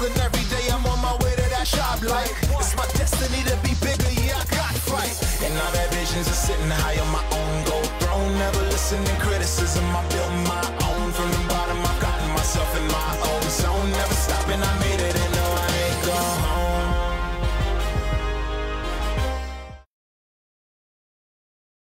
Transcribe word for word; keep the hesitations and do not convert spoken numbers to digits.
hustling every day, I'm on my way to that shop like it's my destiny to be bigger, yeah, I got fight. And all that visions are sitting high on